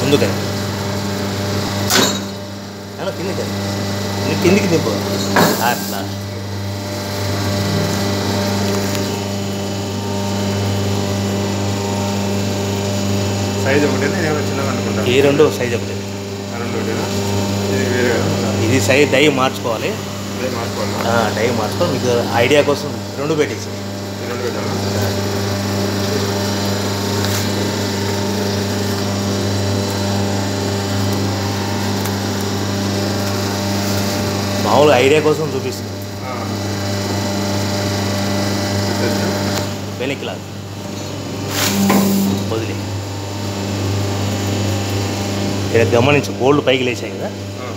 ముందుకని కిందికి కిందికి దింపు అట్లా సైజ్ ఒకటేనా ఏమైనా చిన్నగా అనుకుంటా? ఈ రెండు సైజ్ ఒకటే. ఇది సైజ్ డై మార్చుకోవాలి. డై మార్చుకోవాలి. మీకు ఐడియా కోసం రెండు పెట్టేసి మామూలుగా ఐడియా కోసం చూపిస్తుంది. వెనక్కి లాగా వదిలే ఇక్కడ గమనించు, గోల్డ్ పైకి లేచాయి కదా,